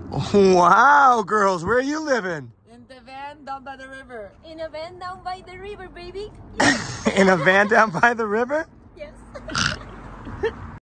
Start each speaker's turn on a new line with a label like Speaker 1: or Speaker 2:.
Speaker 1: Wow, girls, where are you living?
Speaker 2: In the van down by the river.
Speaker 3: In a van down by the river, baby.
Speaker 1: In a van down by the river?